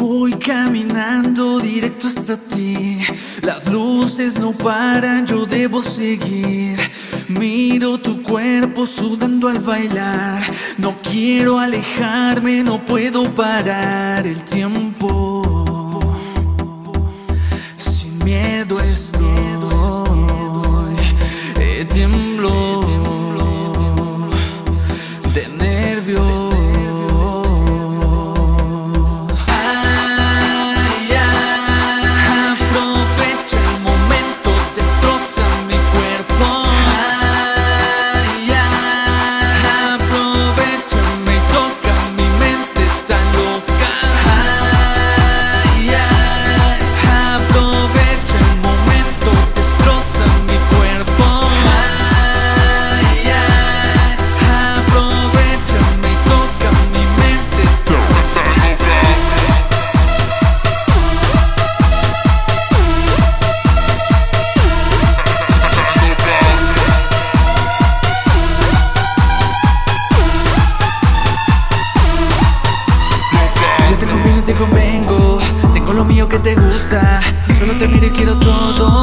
Voy caminando directo hasta ti. Las luces no paran, yo debo seguir. Miro tu cuerpo sudando al bailar. No quiero alejarme, no puedo parar el tiempo. Sin miedo estoy, tiemblo de nervios. Te convengo, tengo lo mío que te gusta. Solo te miro y quiero todo.